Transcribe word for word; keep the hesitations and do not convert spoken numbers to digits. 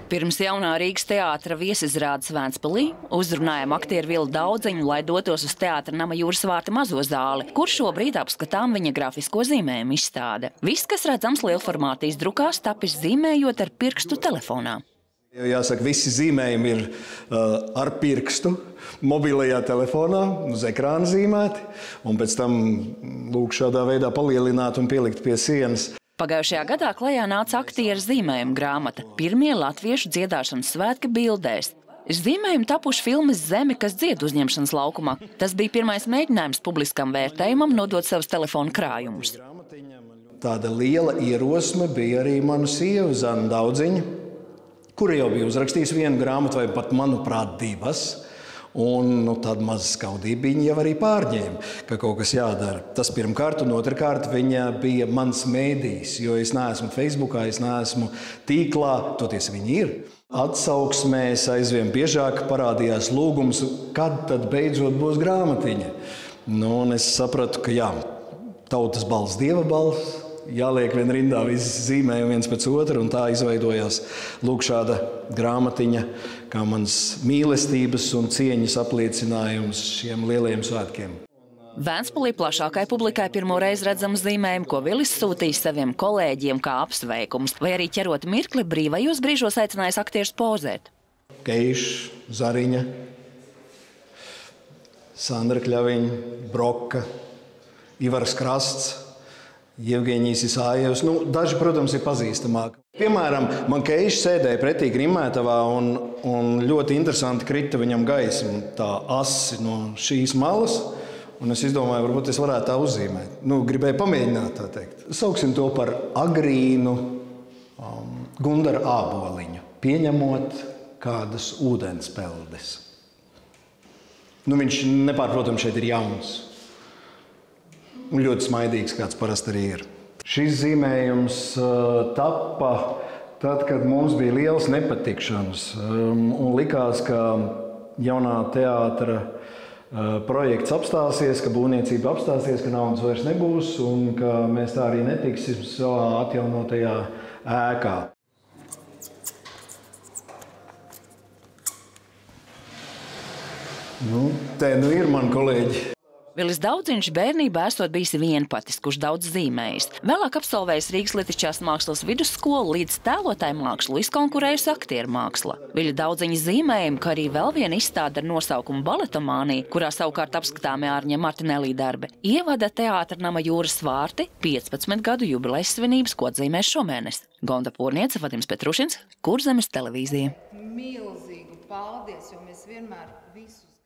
Pirms jaunā Rīgas teātra viesizrādes Vēnspilī uzrunājam aktieru Vilu Daudziņu, lai dotos uz Teātra nama Jūras vārti mazo zāli, kur šobrīd apskatām viņa grafisko zīmējumu izstāde. Viss, kas redzams lielformāta izdrukās, tapis zīmējot ar pirkstu telefonā. Jāsaka, visi zīmējumi ir uh, ar pirkstu, mobilajā telefonā, uz ekrāna zīmēti, un pēc tam lūk šādā veidā palielināt un pielikt pie sienas. Pagājušajā gadā klajā nāca aktieru zīmējuma grāmata Pirmie latviešu dziedāšanas svētki bildēs. Zīmējumi tapuši filmas Zeme, kas dzied uzņemšanas laukumā. Tas bija pirmais mēģinājums publiskam vērtējumam nodot savus telefonu krājumus. Tāda liela ierosme bija arī mana sieva Zana Daudziņa, kura jau bija uzrakstījusi vienu grāmatu vai pat, manuprāt, divas. Un nu, tāda maza skaudība viņa jau arī pārņēma, ka kaut kas jādara. Tas pirmkārt, un otrkārt viņa bija mans mēdījis, jo es neesmu Facebookā, es neesmu tīklā, toties viņi ir. Atsauksmēs aizvien biežāk parādījās lūgums, kad tad beidzot būs grāmatiņa. Nu, un es sapratu, ka jā, tautas balss, dieva balss, jāliek vien rindā visi zīmējumi viens pēc otra, un tā izveidojās lūk šāda grāmatiņa, kā mans mīlestības un cieņas apliecinājums šiem lielajiem svētkiem. Vēnspilī plašākai publikai pirmo reizi redzam zīmējumu, ko Vilis sūtīs saviem kolēģiem kā apsveikums, vai arī ķerot mirkli brīvajos brīžos aicinājis aktierus pozēt. Keišs, Zariņa, Sandra Kļaviņa, Broka, Ivars Krasts, Jevgeņijs Isājevs. Nu, daži, protams, ir pazīstamāki. Piemēram, man Keišs sēdēja pretī Grimētavā un, un ļoti interesanti krita viņam gaisma, tā asi no šīs malas. Un es izdomāju, varbūt es varētu tā uzzīmēt. Nu, gribēju pamēģināt, tā teikt. Sauksim to par agrīnu um, Gundara āboliņu, pieņemot kādas ūdenspeldes. Nu, viņš nepārprotams šeit ir jauns. Un ļoti smaidīgs, kāds parasti arī ir. Šis zīmējums uh, tappa tad, kad mums bija liels nepatikšanas. Um, un likās, ka jaunā teātra uh, projekts apstāsies, ka būvniecība apstāsies, ka naudas vairs nebūs un ka mēs tā arī netiksim savā atjaunotajā ēkā. Nu, te nu ir mani kolēģi. Vilis Daudziņš bērnībā esot bijis vienpatis, kurš daudz zīmējis. Vēlāk absolvējis Rīgas Lietišķās mākslas vidusskolu, līdz tēlotāju mākslu izkonkurējusi aktieru māksla. Viļa Daudziņa zīmējumi, kā arī vēl viena izstāde ar nosaukumu Baletomānija, kurā savukārt apskatāmi Ārņa Martinelī darbi, ievada Teātra nama Jūras vārti piecpadsmit gadu jubilejas svinības, ko atzīmēs šomēnes. Gonda Pūrniece, Vadims Petrušins, Kurzemes televīzija. Milzīgu paldies, jo mēs vienmēr visus